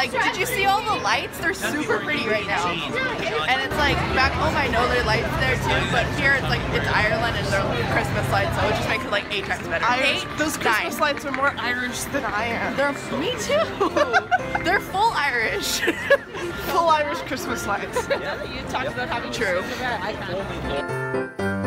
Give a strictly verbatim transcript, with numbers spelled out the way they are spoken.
like, did you see all the lights? They're super pretty right now. And it's like, back home I know there are lights there too, but here it's like, it's Ireland and they're Christmas lights, so it just makes it like eight times better. Irish, eight, those Christmas nine. lights are more Irish than I am. They're, me too. They're full Irish. Full Irish Christmas lights. You talked about having True. I can't.